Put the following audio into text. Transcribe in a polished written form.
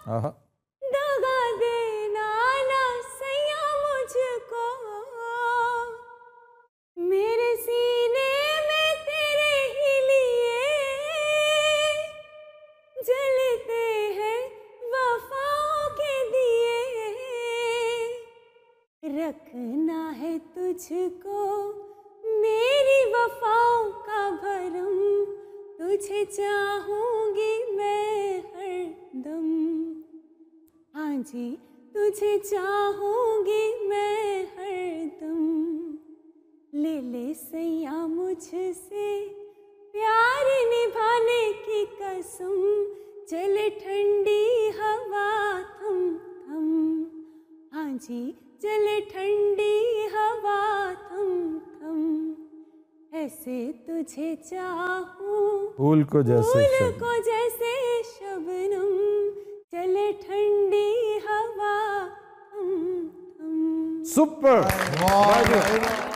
दगा देना ना सैया मुझको, मेरे सीने में तेरे ही लिए जलते हैं वफाओं के दिए। रखना है तुझको मेरी वफाओं का भरम, तुझे चाहूंगी मैं हरदम। हाँ जी तुझे चाहूंगी मैं हरदम। ले ले सैया मुझसे प्यार निभाने की कसम, चले ठंडी हवा थम थम। हाँ जी चले ठंडी हवा थम थम। ऐसे तुझे चाहूं फूल को जैसे शबनम, चले ठंडी हवा थम थम। सुपर।